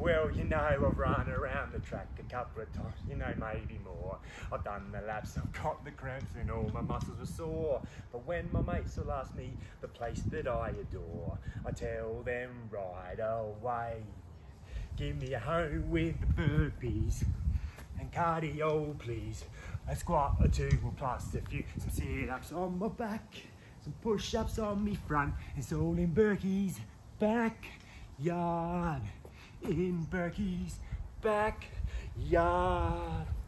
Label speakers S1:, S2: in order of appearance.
S1: Well, you know, I've run around the track a couple of times, you know, maybe more. I've done the laps, I've got the cramps and all my muscles were sore. But when my mates will ask me the place that I adore, I tell them right away, give me a home with the burpees and cardio, please. A squat or two, plus some sit-ups on my back, some push-ups on me front. It's all in Burkys Backyard, in Burkys Backyard.